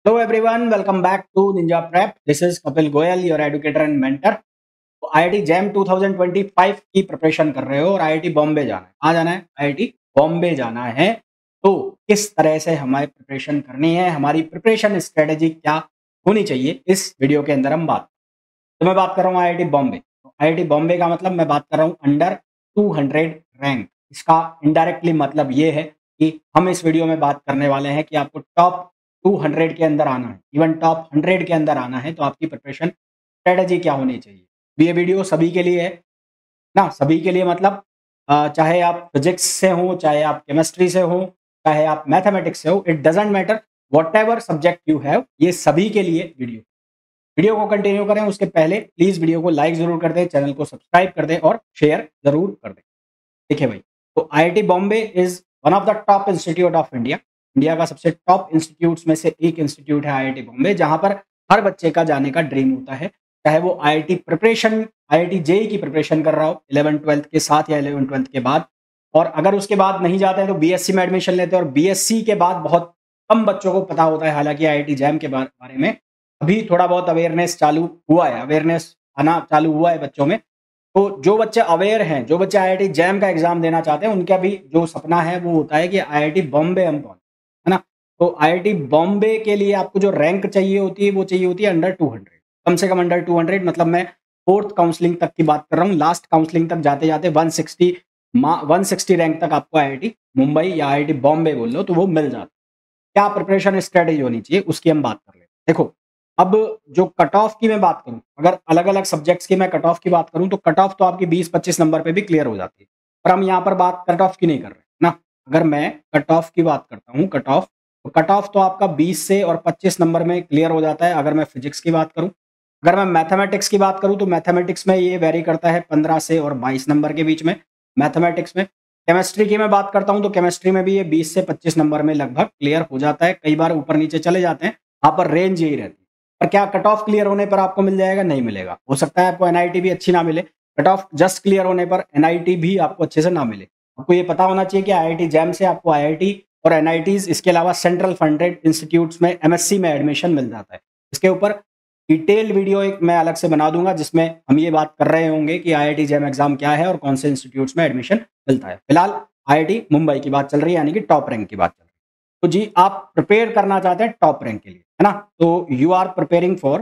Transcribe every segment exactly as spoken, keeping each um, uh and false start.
Hello everyone, welcome back to Ninja Prep. This is Kapil Goyal, your educator and mentor. तो I I T jam दो हज़ार पच्चीस की preparation कर रहे हो और आई आई टी बॉम्बे जाना है। कहाँ जाना है? आई आई टी बॉम्बे जाना है। तो किस तरह से हमारी प्रिपरेशन करनी है, हमारी प्रिपरेशन स्ट्रेटेजी क्या होनी चाहिए, इस वीडियो के अंदर हम बात। तो मैं बात कर रहा हूँ आई आई टी बॉम्बे। तो आई आई टी बॉम्बे का मतलब मैं बात कर रहा हूँ अंडर दो सौ रैंक। इसका इनडायरेक्टली मतलब ये है कि हम इस वीडियो में बात करने वाले हैं कि आपको टॉप दो सौ के अंदर आना है, इवन टॉप सौ के अंदर आना है, तो आपकी प्रिपरेशन स्ट्रेटेजी क्या होनी चाहिए। ये वीडियो सभी के लिए है ना, सभी के लिए मतलब अ, चाहे आप फिजिक्स से हो, चाहे आप केमिस्ट्री से हो, चाहे आप मैथमेटिक्स से हो, it doesn't matter, whatever subject you have, ये सभी के लिए वीडियो। वीडियो को कंटिन्यू करें उसके पहले प्लीज वीडियो को लाइक जरूर कर दें, चैनल को सब्सक्राइब कर दें और शेयर जरूर कर दें। देखिए भाई, तो I I T Bombay is one of the top institute of India. India का सबसे टॉप इंस्टीट्यूट्स में से एक इंस्टीट्यूट है आई आई टी बॉम्बे, जहां पर हर बच्चे का जाने का ड्रीम होता है, चाहे वो I I T preparation I I T J E E की प्रिपरेशन कर रहा हो इलेवन ट्वेल्थ के साथ या इलेवन ट्वेल्थ के बाद। और अगर उसके बाद नहीं जाते हैं तो बी एस सी में एडमिशन लेते हैं, और बी एस सी के बाद बहुत कम बच्चों को पता होता है, हालांकि आई आई टी जैम के बारे बारे में अभी थोड़ा बहुत अवेयरनेस चालू हुआ है, अवेयरनेस आना चालू हुआ है बच्चों में। तो जो बच्चे अवेयर हैं, जो बच्चे आई आई टी जैम का एग्जाम देना चाहते हैं, उनका भी जो सपना है वो होता है कि आई आई टी बॉम्बे हम पहुंचे, है ना। तो आई आई टी बॉम्बे के लिए आपको जो रैंक चाहिए होती है वो चाहिए होती है अंडर दो सौ, कम से कम अंडर दो सौ। मतलब मैं फोर्थ काउंसलिंग तक की बात कर रहा हूँ, लास्ट काउंसलिंग तक जाते जाते एक सौ साठ वन सिक्सटी रैंक तक आपको आई आई टी मुंबई या आई आई टी बॉम्बे बोल लो तो वो मिल जाता है। क्या प्रिपरेशन स्ट्रेटेजी होनी चाहिए उसकी हम बात कर लेते हैं। देखो, अब जो कट ऑफ की मैं बात करूं, अगर अलग अलग सब्जेक्ट्स की मैं कट ऑफ की बात करूं तो कट ऑफ तो आपकी बीस पच्चीस नंबर पे भी क्लियर हो जाती है, पर हम यहाँ पर बात कट ऑफ की नहीं कर रहे ना। अगर मैं कट ऑफ की बात करता हूँ, कट ऑफ तो कट ऑफ तो आपका बीस से और पच्चीस नंबर में क्लियर हो जाता है अगर मैं फिजिक्स की बात करूँ। अगर मैं मैथमेटिक्स की बात करूँ तो मैथमेटिक्स में ये वेरी करता है पंद्रह से और बाईस नंबर के बीच में मैथमेटिक्स में। केमिस्ट्री की मैं बात करता हूँ तो केमिस्ट्री में भी ये बीस से पच्चीस नंबर में लगभग क्लियर हो जाता है, कई बार ऊपर नीचे चले जाते हैं, यहाँ पर रेंज यही रहती है। पर क्या कट ऑफ क्लियर होने पर आपको मिल जाएगा? नहीं मिलेगा। हो सकता है आपको एन आई टी भी अच्छी ना मिले, कट ऑफ जस्ट क्लियर होने पर एन आई टी भी आपको अच्छे से ना मिले। आपको ये पता होना चाहिए कि आई आई टी जैम से आपको आई आई टी और एन आई टीज़, इसके अलावा सेंट्रल फंडेड इंस्टीट्यूट्स में एम एस सी में एडमिशन मिल जाता है। इसके ऊपर डिटेल वीडियो एक मैं अलग से बना दूंगा, जिसमें हम ये बात कर रहे होंगे कि I I T JAM exam क्या है और कौन से इंस्टीट्यूट्स में एडमिशन मिलता है। फिलहाल आई आई टी मुंबई की बात चल रही है, यानी कि टॉप रैंक की बात चल रही है। तो जी, आप प्रिपेयर करना चाहते हैं टॉप रैंक के लिए, है ना। तो you are preparing for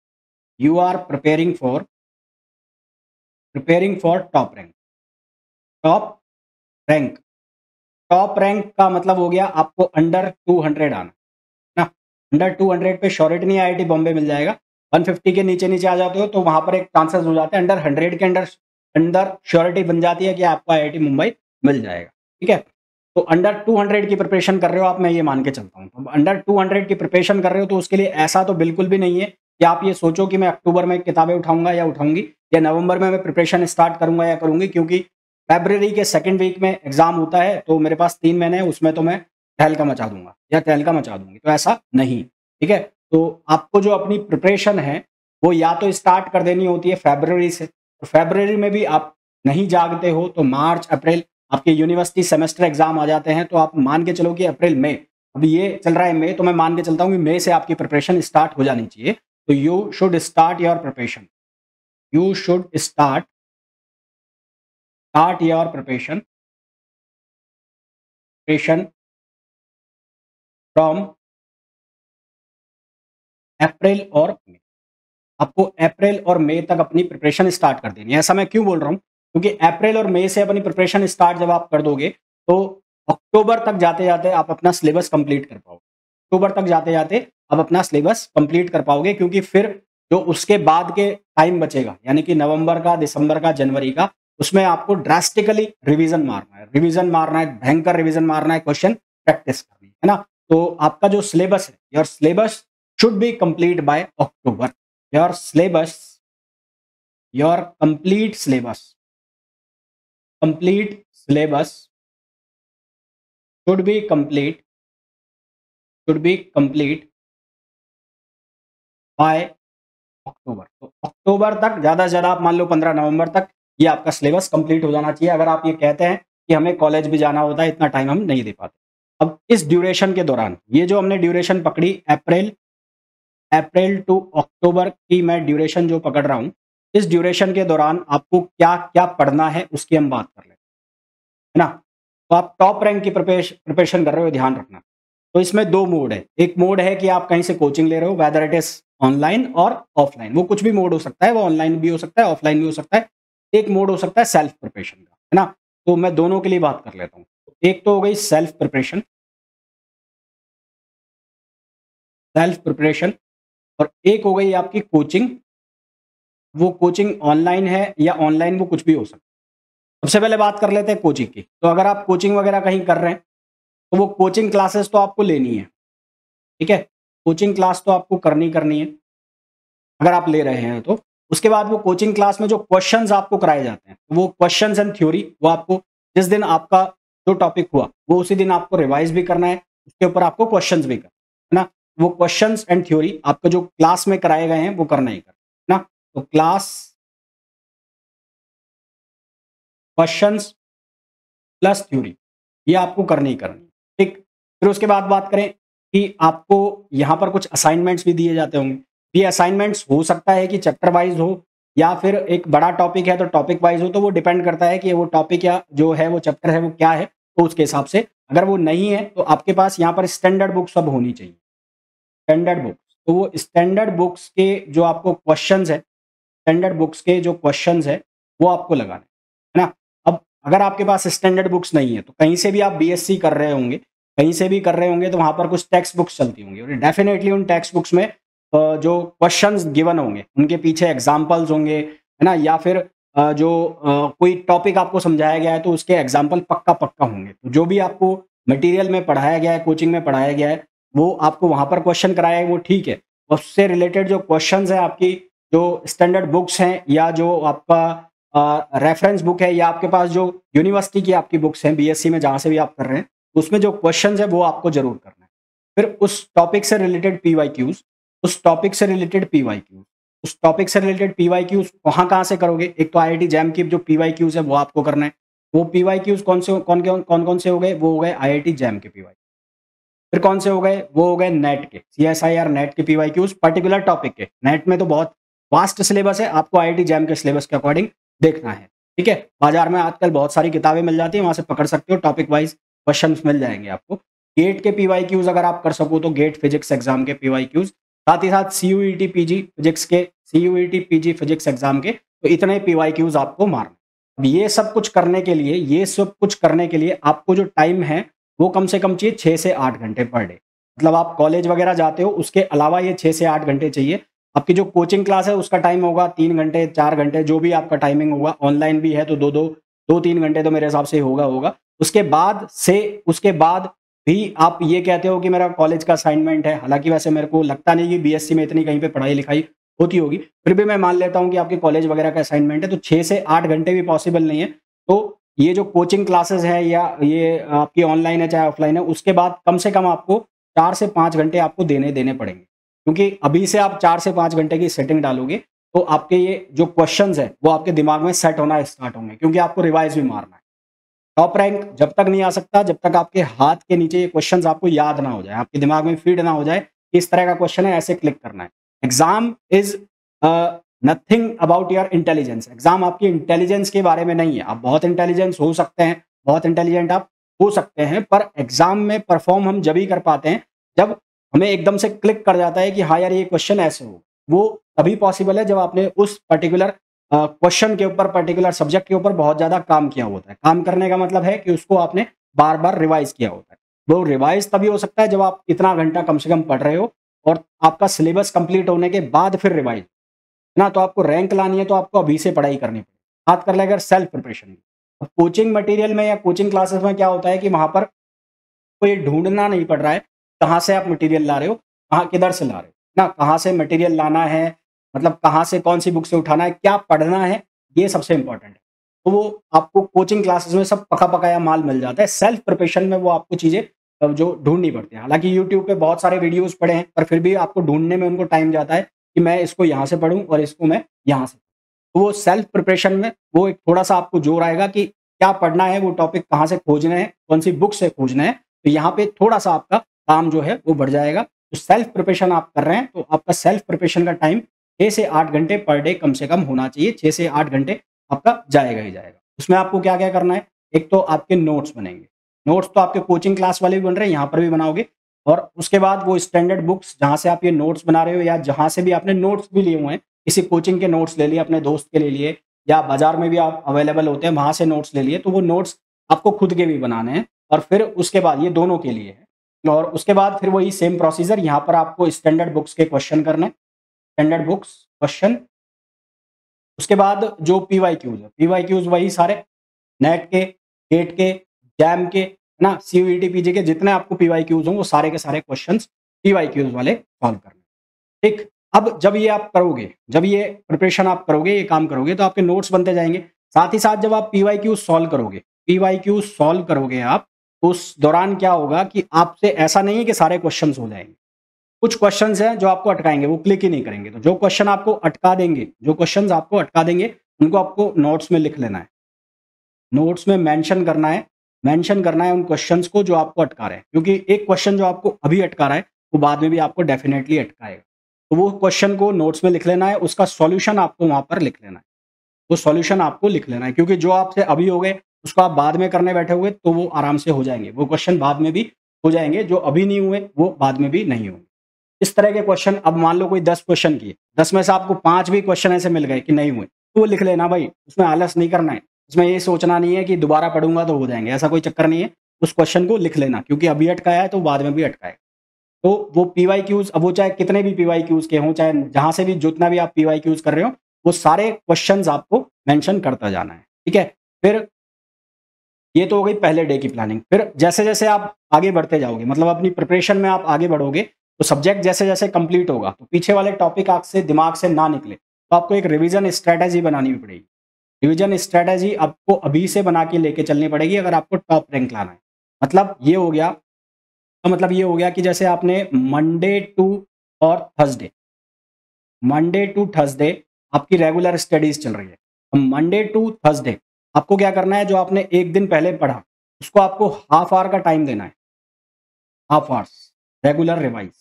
you are preparing for preparing for top rank. Top rank top rank का मतलब हो गया आपको अंडर दो सौ आना ना। अंडर दो सौ पे श्योरिटी नहीं आई आई टी बॉम्बे मिल जाएगा। एक सौ पचास के नीचे नीचे आ जाते हो तो वहां पर एक चांसेस हो जाते हैं, अंडर सौ के अंडर अंदर श्योरिटी बन जाती है कि आपको आई आई टी मुंबई मिल जाएगा। ठीक है, तो अंडर दो सौ की प्रिपरेशन कर रहे हो आप, मैं ये मान के चलता हूँ। तो अंडर दो सौ की प्रिपरेशन कर रहे हो तो उसके लिए ऐसा तो बिल्कुल भी नहीं है कि आप ये सोचो कि मैं अक्टूबर में किताबें उठाऊंगा या उठाऊंगी, या नवंबर में मैं प्रिपरेशन स्टार्ट करूंगा या करूंगी, क्योंकि फरवरी के सेकंड वीक में एग्जाम होता है, तो मेरे पास तीन महीने हैं, उसमें तो मैं तहलका मचा दूंगा या तहलका मचा दूंगी। तो ऐसा नहीं, ठीक है। तो आपको जो अपनी प्रिपरेशन है वो या तो स्टार्ट कर देनी होती है फरवरी से, तो फरवरी में भी आप नहीं जागते हो तो मार्च अप्रैल आपके यूनिवर्सिटी सेमेस्टर एग्जाम आ जाते हैं, तो आप मान के चलो कि अप्रैल मई, अभी ये चल रहा है मई, तो मैं मान के चलता हूँ कि मई से आपकी प्रिपरेशन स्टार्ट हो जानी चाहिए। तो you should start your preparation you should start start your preparation preparation from April और मई। आपको अप्रैल और मई तक अपनी प्रिपरेशन स्टार्ट कर देनी है। ऐसा मैं क्यों बोल रहा हूँ? क्योंकि अप्रैल और मई से अपनी प्रिपरेशन स्टार्ट जब आप कर दोगे तो अक्टूबर तक जाते जाते आप अपना सिलेबस कंप्लीट कर पाओगे। अक्टूबर तक जाते जाते आप अपना सिलेबस कंप्लीट कर पाओगे, क्योंकि फिर जो उसके बाद के टाइम बचेगा, यानी कि नवंबर का, दिसंबर का, जनवरी का, उसमें आपको ड्रास्टिकली रिवीजन मारना है रिवीजन मारना है भयंकर रिवीजन मारना है, क्वेश्चन प्रैक्टिस करनी है ना। तो आपका जो सिलेबस है, your syllabus should be complete by October. your syllabus your complete syllabus complete syllabus should be complete should be complete by October. तो अक्टूबर तक, ज्यादा से ज्यादा आप मान लो पंद्रह नवंबर तक ये आपका सिलेबस कंप्लीट हो जाना चाहिए। अगर आप ये कहते हैं कि हमें कॉलेज भी जाना होता है, इतना टाइम हम नहीं दे पाते। अब इस ड्यूरेशन के दौरान, ये जो हमने ड्यूरेशन पकड़ी अप्रैल अप्रैल टू अक्टूबर की मैं ड्यूरेशन जो पकड़ रहा हूँ, इस ड्यूरेशन के दौरान आपको क्या-क्या पढ़ना है उसकी हम बात कर लेते हैं, है ना? तो आप टॉप रैंक की प्रिपेश प्रिपरेशन कर रहे हो, ध्यान रखना। तो इसमें दो मोड है, एक मोड है कि आप कहीं से कोचिंग ले रहे हो, वेदर इट इज़ ऑनलाइन और ऑफलाइन, वो कुछ भी मोड हो सकता है, वो ऑनलाइन भी हो सकता है, ऑफलाइन भी हो सकता है। एक मोड हो सकता है सेल्फ प्रिपरेशन का, है ना? तो मैं दोनों के लिए बात कर लेता हूँ। एक तो हो गई सेल्फ प्रिपरेशन सेल्फ प्रिपरेशन और एक हो गई आपकी कोचिंग। वो कोचिंग ऑनलाइन है या ऑनलाइन, वो कुछ भी हो सकता है। सबसे पहले बात कर लेते हैं कोचिंग की। तो अगर आप कोचिंग वगैरह कहीं कर रहे हैं, तो वो कोचिंग क्लासेस तो आपको लेनी है, ठीक है? कोचिंग क्लास तो आपको करनी करनी है, अगर आप ले रहे हैं तो। उसके बाद वो कोचिंग क्लास में जो क्वेश्चंस आपको कराए जाते हैं, वो क्वेश्चंस एंड थ्योरी वो आपको जिस दिन आपका जो टॉपिक हुआ, वो उसी दिन आपको रिवाइज भी करना है, उसके ऊपर आपको क्वेश्चंस भी करना है, है ना? वो क्वेश्चंस एंड थ्योरी आपको जो क्लास में कराए गए हैं, वो करना ही करना है ना? तो क्लास, क्वेश्चंस प्लस थ्योरी, ये आपको करनी ही करनी है, ठीक? फिर उसके बाद बात करें कि आपको यहाँ पर कुछ असाइनमेंट्स भी दिए जाते होंगे। ये असाइनमेंट्स हो सकता है कि चैप्टर वाइज़ हो या फिर एक बड़ा टॉपिक है तो टॉपिक वाइज़ हो, तो वो डिपेंड करता है कि वो टॉपिक या जो है वो चैप्टर है वो क्या है, तो उसके हिसाब से। अगर वो नहीं है तो आपके पास यहाँ पर स्टैंडर्ड बुक्स अब होनी चाहिए, स्टैंडर्ड बुक्स। तो वो स्टैंडर्ड बुक्स के जो आपको क्वेश्चंस है, स्टैंडर्ड बुक्स के जो क्वेश्चंस है, वो आपको लगाने हैं, है ना? अब अगर आपके पास स्टैंडर्ड बुक्स नहीं है, तो कहीं से भी आप बीएससी कर रहे होंगे, कहीं से भी कर रहे होंगे, तो वहाँ पर कुछ टेक्स्ट बुक्स चलती होंगी और डेफ़िनेटली उन टेक्स्ट बुक्स में अ, जो क्वेश्चंस गिवन होंगे, उनके पीछे एग्ज़ाम्पल्स होंगे, है ना? या फिर अ, जो अ, कोई टॉपिक आपको समझाया गया है, तो उसके एग्ज़ाम्पल पक्का-पक्का होंगे। तो जो भी आपको मटीरियल में पढ़ाया गया है, कोचिंग में पढ़ाया गया है, वो आपको वहाँ पर क्वेश्चन कराया है, वो ठीक है। उससे रिलेटेड जो क्वेश्चंस हैं आपकी, जो स्टैंडर्ड बुक्स हैं या जो आपका अ, रेफरेंस बुक है या आपके पास जो यूनिवर्सिटी की आपकी बुक्स हैं, बीएससी में जहाँ से भी आप कर रहे हैं, उसमें जो क्वेश्चंस हैं, वो आपको ज़रूर करना है। फिर उस टॉपिक से रिलेटेड पीवाईक्यूज़, उस टॉपिक से रिलेटेड पीवाईक्यूज़, उस टॉपिक से रिलेटेड पीवाईक्यूज़ कहाँ-कहाँ से करोगे? एक तो आईआईटी जैम की जो पीवाईक्यूज़ है, वो आपको करना है। वो पीवाईक्यूज़ कौन से कौन कौन कौन-कौन से हो गए? वो हो गए आईआईटी जैम के पीवाई। फिर कौन से हो गए? वो हो गए नेट के, सीएसआईआर नेट के पीवाईक्यूज़ पर्टिकुलर टॉपिक के। नेट में तो बहुत वास्ट सिलेबस है, आपको आईआईटी जैम के सिलेबस के अकॉर्डिंग देखना है, ठीक है? बाज़ार में आजकल बहुत सारी किताबें मिल जाती हैं, वहाँ से पकड़ सकते हो, टॉपिक वाइज़ क्वेश्चन्स मिल जाएँगे आपको। गेट के पीवाईक्यूज़ अगर आप कर सको तो गेट फिजिक्स एग्ज़ाम के पीवाईक्यूज़, साथ ही साथ सीयूईटी पीजी फिजिक्स के सीयूईटी पीजी फिजिक्स एग्ज़ाम के, तो इतने पीवाईक्यूज़ आपको मारने। अब ये सब कुछ करने के लिए ये सब कुछ करने के लिए आपको जो टाइम है, वो कम से कम चाहिए छह से आठ घंटे पर डे। मतलब आप कॉलेज वगैरह जाते हो, उसके अलावा ये छह से आठ घंटे चाहिए। आपकी जो कोचिंग क्लास है, उसका टाइम होगा तीन घंटे, चार घंटे, जो भी आपका टाइमिंग होगा। ऑनलाइन भी है तो दो दो दो तीन घंटे तो मेरे हिसाब से होगा होगा। उसके बाद से उसके बाद भी आप ये कहते हो कि मेरा कॉलेज का असाइनमेंट है, हालाँकि वैसे मेरे को लगता नहीं कि बीएससी में इतनी कहीं पे पढ़ाई-लिखाई होती होगी। फिर भी मैं मान लेता हूँ कि आपके कॉलेज वगैरह का असाइनमेंट है, तो छह से आठ घंटे भी पॉसिबल नहीं है। तो ये जो कोचिंग क्लासेस है या ये आपकी ऑनलाइन है चाहे ऑफलाइन है, उसके बाद कम से कम आपको चार से पाँच घंटे आपको देने देने पड़ेंगे। क्योंकि अभी से आप चार से पाँच घंटे की सेटिंग डालोगे, तो आपके ये जो क्वेश्चंस हैं, वो आपके दिमाग में सेट होना स्टार्ट होंगे, क्योंकि आपको रिवाइज़ भी मारना है। टॉप रैंक जब तक नहीं आ सकता, जब तक आपके हाथ के नीचे ये क्वेश्चंस आपको याद ना हो जाए, आपके दिमाग में फीड ना हो जाए, कि इस तरह का क्वेश्चन है, ऐसे क्लिक करना है। Exam is a, nothing about your intelligence. Exam आपकी इंटेलिजेंस के बारे में नहीं है। आप बहुत इंटेलिजेंस हो सकते हैं, बहुत इंटेलिजेंट आप हो सकते हैं, पर एग्ज़ाम में परफ़ॉर्म हम जब ही कर पाते हैं, जब हमें एकदम से क्लिक कर जाता है कि हाँ यार, ये क्वेश्चन ऐसे हो। वो तभी पॉसिबल है जब आपने उस पर्टिकुलर अ, क्वेश्चन के ऊपर, पर्टिकुलर सब्जेक्ट के ऊपर बहुत ज़्यादा काम किया होता है। काम करने का मतलब है कि उसको आपने बार-बार रिवाइज़ किया होता है। वो रिवाइज़ तभी हो सकता है जब आप इतना घंटा कम से कम पढ़ रहे हो और आपका सिलेबस कंप्लीट होने के बाद फिर रिवाइज़, है ना? तो आपको रैंक लानी है तो आपको अभी से पढ़ाई करनी पड़ेगी। बात कर लें अगर सेल्फ प्रिपरेशन की। अब कोचिंग मटेरियल में या कोचिंग क्लासेस में क्या होता है कि वहाँ पर कोई ढूँढना नहीं पड़ रहा है, कहाँ से आप मटेरियल ला रहे हो, कहाँ किधर से ला रहे हो, ना कहाँ से मटेरियल लाना है, मतलब कहाँ से कौन-सी बुक से उठाना है, क्या पढ़ना है, ये सबसे इम्पोर्टेंट है। तो वो आपको कोचिंग क्लासेस में सब पका-पकाया माल मिल जाता है, सेल्फ प्रिपरेशन में वो आपको चीज़ें अ, जो ढूँढनी पड़ती हैं। हालाँकि यूट्यूब पे बहुत सारे वीडियोज़ पड़े हैं, पर फिर भी आपको ढूँढने में उनको टाइम जाता है कि मैं इसको यहाँ से पढ़ूँ और इसको मैं यहाँ से। तो वो सेल्फ प्रिपरेशन में वो एक थोड़ा-सा आपको जोर आएगा कि क्या पढ़ना है, वो टॉपिक कहाँ से खोजने हैं, कौन-सी बुक से खोजना है। तो यहाँ पे थोड़ा-सा आपका काम जो है वो बढ़ जाएगा। तो सेल्फ प्रिपरेशन आप कर रहे हैं तो आपका सेल्फ प्रिपरेशन का टाइम छः से आठ घंटे पर डे कम से कम होना चाहिए। छः से आठ घंटे आपका जाएगा ही जाएगा। उसमें आपको क्या-क्या करना है, एक तो आपके नोट्स बनेंगे। नोट्स तो आपके कोचिंग क्लास वाले भी बन रहे हैं, यहाँ पर भी बनाओगे और उसके बाद वो स्टैंडर्ड बुक्स जहाँ से आप ये नोट्स बना रहे हो या जहाँ से भी आपने नोट्स भी लिए हुए हैं, किसी कोचिंग के नोट्स ले लिए, अपने दोस्त के ले लिए या बाज़ार में भी आप अवेलेबल होते हैं, वहाँ से नोट्स ले लिए, तो वो नोट्स आपको खुद के भी बनाने हैं और फिर उसके बाद ये दोनों के लिए है और उसके बाद फिर वही सेम प्रोसीजर यहाँ पर आपको स्टैंडर्ड बुक्स के क्वेश्चन करने हैं, स्टैंडर्ड बुक्स क्वेश्चन। उसके बाद जो पीवाईक्यूज़ है, पीवाईक्यूज़ वही सारे नेट के, गेट के, जैम के, है ना, सीयूईटी, पीजी के जितने आपको पीवाईक्यूज़ हों, वो सारे के सारे क्वेश्चंस पीवाईक्यूज़ वाले सॉल्व करने हैं। ठीक, अब जब ये आप करोगे, जब ये प्रिपरेशन आप करोगे, ये काम करोगे, तो आपके नोट्स बनते जाएँगे। साथ ही साथ जब आप पीवाईक्यूज़ सॉल्व करोगे, पीवाईक्यूज़ सॉल्व करोगे आप, तो उस दौरान क्या होगा कि आपसे ऐसा नहीं है कि सारे क्वेश्चंस हो जाएँगे। कुछ क्वेश्चंस हैं जो आपको अटकाएँगे, वो क्लिक ही नहीं करेंगे। तो जो क्वेश्चन आपको अटका देंगे, जो क्वेश्चंस आपको अटका देंगे, उनको आपको नोट्स में लिख लेना है। नोट्स में मेंशन करना है, मेंशन करना है उन क्वेश्चंस को जो आपको अटका रहे हैं। क्योंकि एक क्वेश्चन जो आपको अभी अटका रहा है, वो बाद में भी आपको डेफिनिटली अटकाएगा। तो वो क्वेश्चन को नोट्स में लिख लेना है, उसका सॉल्यूशन आपको वहाँ पर लिख लेना है। वो सॉल्यूशन आपको लिख लेना है क्योंकि जो आपसे अभी हो गए, उसको आप बाद में करने बैठे हुए, तो वो आराम से हो जाएँगे। वो क्वेश्चन बाद में भी हो जाएँगे, जो अभी नहीं हुए, वो बाद में भी नहीं होंगे। इस तरह के क्वेश्चन अब मान लो कोई दस क्वेश्चन किए, दस में से आपको पाँच भी क्वेश्चन ऐसे मिल गए कि नहीं हुए, तो वो लिख लेना भाई, उसमें आलस नहीं करना है। उसमें ये सोचना नहीं है कि दोबारा पढ़ूँगा तो हो जाएँगे, ऐसा कोई चक्कर नहीं है। उस क्वेश्चन को लिख लेना क्योंकि अभी अटकाया है तो बाद में भी अटकाएगा। तो वो पीवाईक्यूज़ अब वो चाहे कितने भी पीवाईक्यूज़ के हों, चाहे जहाँ से भी जितना भी आप पीवाईक्यूज़ कर रहे हो, वो सारे क्वेश्चन्स आपको मेंशन करता जाना है, ठीक है? फिर ये तो हो गई पहले डे की प्लानिंग। फिर जैसे-जैसे आप आगे बढ़ते जाओगे, मतलब अपनी प्रिपरेशन में आप आगे बढ़ोगे, तो सब्जेक्ट जैसे-जैसे कंप्लीट होगा, तो पीछे वाले टॉपिक आपसे दिमाग से ना निकले, तो आपको एक रिवीजन स्ट्रैटेजी बनानी पड़ेगी। रिवीजन स्ट्रैटेजी आपको अभी से बना के लेके चलनी पड़ेगी अगर आपको टॉप रैंक लाना है। मतलब ये हो गया तो मतलब ये हो गया कि जैसे आपने मंडे टू और थर्सडे मंडे टू थर्सडे आपकी रेगुलर स्टडीज चल रही है। अब मंडे टू थर्सडे आपको क्या करना है, जो आपने एक दिन पहले पढ़ा, उसको आपको हाफ आवर का टाइम देना है। Half hours regular revise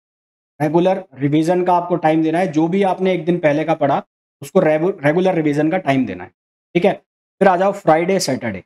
regular revision का आपको टाइम देना है। जो भी आपने एक दिन पहले का पढ़ा, उसको रेगु रेगुलर रिवीजन का टाइम देना है, ठीक है? फिर आ जाओ Friday, Saturday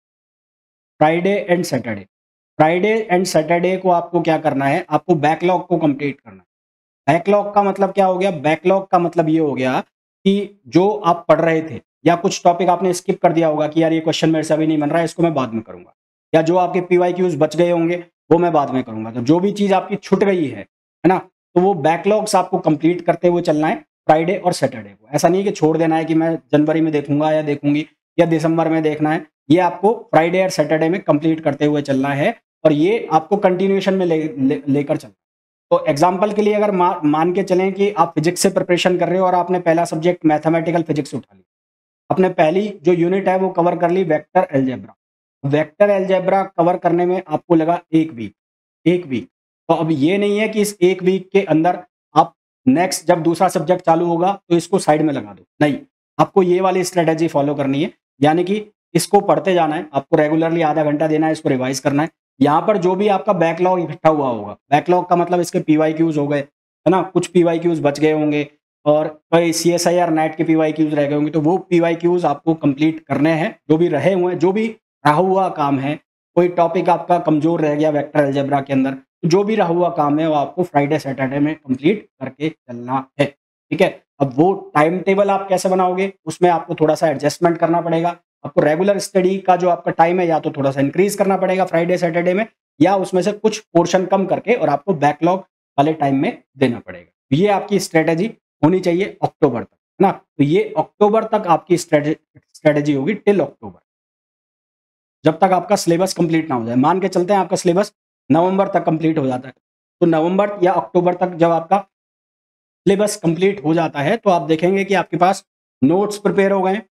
Friday and Saturday Friday and Saturday को आपको क्या करना है, आपको बैकलॉग को कंप्लीट करना है। बैकलॉग का मतलब क्या हो गया? बैकलॉग का मतलब ये हो गया कि जो आप पढ़ रहे थे या कुछ टॉपिक आपने स्किप कर दिया होगा कि यार ये क्वेश्चन मेरे से अभी नहीं बन रहा है, इसको मैं बाद में करूँगा। या जो आपके पीवाईक्यूज़ बच गए होंगे, वो मैं बाद में करूँगा। तो जो भी चीज़ आपकी छूट गई है, है ना? तो वो बैकलॉग्स आपको कंप्लीट करते हुए चलना है फ्राइडे और सैटरडे को। ऐसा नहीं है कि छोड़ देना है कि मैं जनवरी में देखूँगा या देखूँगी या दिसंबर में देखना है। ये आपको फ्राइडे और सैटरडे में कंप्लीट करते हुए चलना है और ये आपको कंटिन्यूएशन में ले ले लेकर चलना है। तो एग्जाम्पल के लिए अगर मा मान के चलें कि आप फिजिक्स से प्रिपरेशन कर रहे हो और आपने पहला सब्जेक्ट मैथमेटिकल फिजिक्स उठा लिया। आपने पहली जो यूनिट है वो कवर कर ली vector algebra. Vector algebra cover करने में आपको लगा एक वीक, एक वीक। तो अब ये नहीं है कि इस एक वीक के अंदर आप नेक्स्ट जब दूसरा सब्जेक्ट चालू होगा तो इसको साइड में लगा दो। नहीं, आपको ये वाली स्ट्रैटेजी फॉलो करनी है। यानी कि इसको पढ़ते जाना है, आपको रेगुलरली आधा घंटा देना है, इसको रिवाइज़ करना है। यहाँ पर जो भी आपका बैकलॉग इकट्ठा हुआ होगा, बैकलॉग का मतलब इसके पीवाईक्यूज़ हो गए, है ना? कुछ पीवाईक्यूज़ बच गए होंगे और कई सीएसआईआर नेट के पीवाईक्यूज़ रह गए होंगे, तो वो पीवाईक्यूज़ आपको कंप्लीट करने हैं। जो भी रहे हुए हैं, जो भी रहा हुआ काम है, कोई टॉपिक आपका कमज़ोर रह गया वेक्टर अलजेब्रा के अंदर, जो भी रहा हुआ काम है वो आपको फ्राइडे, सैटरडे में कंप्लीट करके चलना है, ठीक है? अब वो टाइम टेबल आप कैसे बनाओगे, उसमें आपको थोड़ा-सा एडजस्टमेंट करना पड़ेगा। आपको रेगुलर स्टडी का जो आपका टाइम है या तो थोड़ा-सा इंक्रीज़ करना पड़ेगा फ्राइडे, सैटरडे में या उसमें से कुछ पोर्शन कम करके और आपको बैकलॉग वाले टाइम में देना पड़ेगा। ये आपकी स्ट्रैटेजी होनी चाहिए अक्टूबर तक, है ना? तो ये अक्टूबर तक आपकी स्ट्रैटे स्ट्रैटेजी होगी टिल अक्टूबर। जब तक आपका सिलेबस कंप्लीट ना हो जाए। मान के चलते हैं आपका सिलेबस नवंबर तक कंप्लीट हो जाता है। तो नवंबर या अक्टूबर तक जब आपका सिलेबस कंप्लीट हो जाता है, तो आप देखेंगे कि आपके पास नोट्स प्रिपेयर हो गए हैं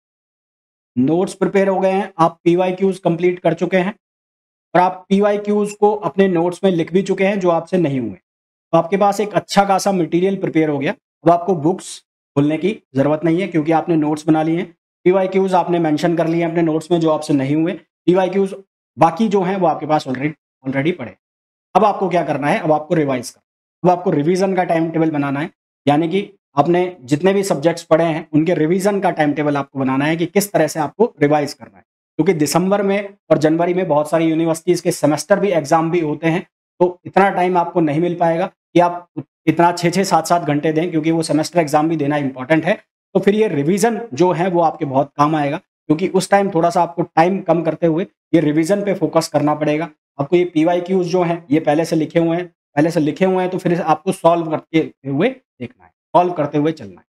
नोट्स प्रिपेयर हो गए हैं, आप पीवाईक्यूज़ कंप्लीट कर चुके हैं और आप पीवाईक्यूज़ को अपने नोट्स में लिख भी चुके हैं जो आपसे नहीं हुए। तो आपके पास एक अच्छा खासा मटेरियल प्रिपेयर हो गया। अब आपको बुक्स खोलने की ज़रूरत नहीं है क्योंकि आपने नोट्स बना लिए हैं। पीवाईक्यूज़ आपने मेंशन कर लिए हैं अपने नोट्स में जो आपसे नहीं हुए। पीवाईक्यूज़ बाकी जो हैं वो आपके पास ऑलरेडी ऑलरेडी पड़े हैं। अब आपको क्या करना है, अब आपको रिवाइज करना, अब आपको रिवीजन का टाइम टेबल बनाना है, यानी कि आपने जितने भी सब्जेक्ट्स पढ़े हैं उनके रिवीजन का टाइम टेबल आपको बनाना है कि किस तरह से आपको रिवाइज करना है, क्योंकि दिसंबर में और जनवरी में बहुत सारी यूनिवर्सिटीज़ के सेमेस्टर भी एग्जाम भी होते हैं, तो इतना टाइम आपको नहीं मिल पाएगा कि आप इतना छः छः सात सात घंटे दें, क्योंकि वो सेमेस्टर एग्जाम भी देना इंपॉर्टेंट है। तो फिर ये रिवीजन जो है वो आपके बहुत काम आएगा, क्योंकि उस टाइम थोड़ा-सा आपको टाइम कम करते हुए ये रिवीजन पे फोकस करना पड़ेगा। आपको ये पीवाईक्यूज़ जो हैं ये पहले से लिखे हुए हैं पहले से लिखे हुए हैं तो फिर आपको सॉल्व करते हुए देखना है, सॉल्व करते हुए चलना है।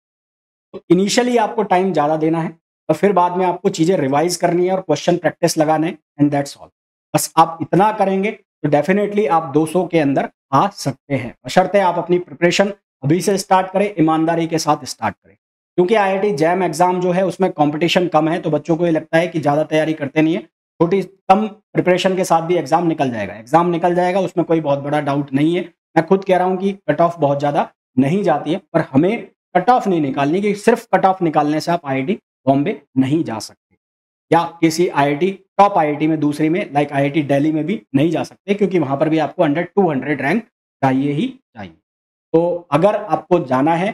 तो इनिशियली आपको टाइम ज़्यादा देना है और फिर बाद में आपको चीज़ें रिवाइज़ करनी है और क्वेश्चन प्रैक्टिस लगाने हैं, एंड दैट्स ऑल। बस आप इतना करेंगे तो डेफिनिटली आप दो सौ के अंदर आ सकते हैं, बशर्ते आप अपनी प्रिपरेशन अभी से स्टार्ट करें, ईमानदारी के साथ स्टार्ट करें। क्योंकि आईआईटी जैम एग्ज़ाम जो है उसमें कॉम्पिटिशन कम है, तो बच्चों को ये लगता है कि ज़्यादा तैयारी करते नहीं है, छोटी कम प्रिपरेशन के साथ भी एग्ज़ाम निकल जाएगा। एग्ज़ाम निकल जाएगा, उसमें कोई बहुत बड़ा डाउट नहीं है। मैं खुद कह रहा हूँ कि कट ऑफ बहुत ज़्यादा नहीं जाती है, पर हमें कट ऑफ नहीं निकालनी कि सिर्फ कट ऑफ निकालने से आप आईआईटी बॉम्बे नहीं जा सकते, या किसी आईआईटी टॉप आईआईटी में दूसरी में लाइक आईआईटी दिल्ली में भी नहीं जा सकते, क्योंकि वहाँ पर भी आपको अंडर टू हंड्रेड रैंक चाहिए ही चाहिए। तो अगर आपको जाना है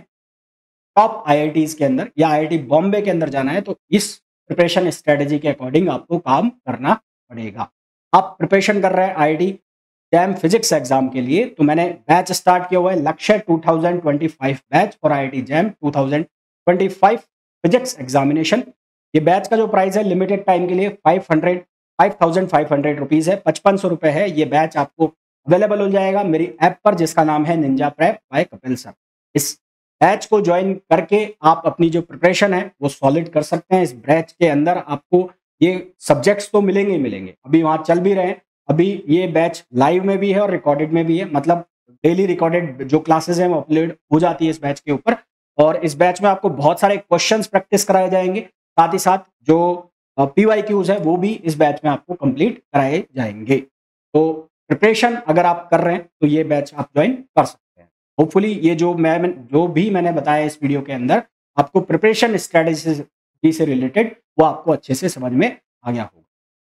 टॉप आईआईटीज़ के अंदर या आईआईटी बॉम्बे के अंदर जाना है, तो इस प्रिपरेशन स्ट्रेटजी के अकॉर्डिंग आपको काम करना पड़ेगा। आप प्रिपरेशन कर रहे हैं आईआईटी जैम फिजिक्स एग्जाम के लिए, तो मैंने बैच स्टार्ट किया हुआ है Lakshya two thousand twenty five batch for IIT JAM two thousand twenty five physics examination. ये बैच का जो प्राइस है लिमिटेड टाइम के लिए five hundred five thousand five hundred rupees है, पचपन सौ रुपये है। ये बैच आपको अवेलेबल हो जाएगा मेरी ऐप पर जिसका नाम है ninja prep by Kapil sir. इस बैच को ज्वाइन करके आप अपनी जो प्रिपरेशन है वो सॉलिड कर सकते हैं। इस बैच के अंदर आपको ये सब्जेक्ट्स तो मिलेंगे ही मिलेंगे, अभी वहाँ चल भी रहे हैं। अभी ये बैच लाइव में भी है और रिकॉर्डेड में भी है, मतलब डेली रिकॉर्डेड जो क्लासेस हैं वो अपलोड हो जाती है इस बैच के ऊपर। और इस बैच में आपको बहुत सारे क्वेश्चंस प्रैक्टिस कराए जाएंगे, साथ ही साथ जो पीवाईक्यूज है वो भी इस बैच में आपको कंप्लीट कराए जाएंगे। तो प्रिपरेशन अगर आप कर रहे हैं तो ये बैच आप ज्वाइन कर सकते हैं। होपफुली ये जो मैं जो भी मैंने बताया इस वीडियो के अंदर आपको प्रिपरेशन स्ट्रेटेजी से रिलेटेड वो आपको अच्छे से समझ में आ गया होगा।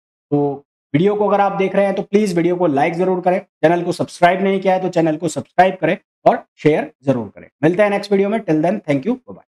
तो वीडियो को अगर आप देख रहे हैं तो प्लीज़ वीडियो को लाइक ज़रूर करें, चैनल को सब्सक्राइब नहीं किया है तो चैनल को सब्सक्राइब करें और शेयर ज़रूर करें। मिलते हैं नेक्स्ट वीडियो में, till then thank you, bye bye.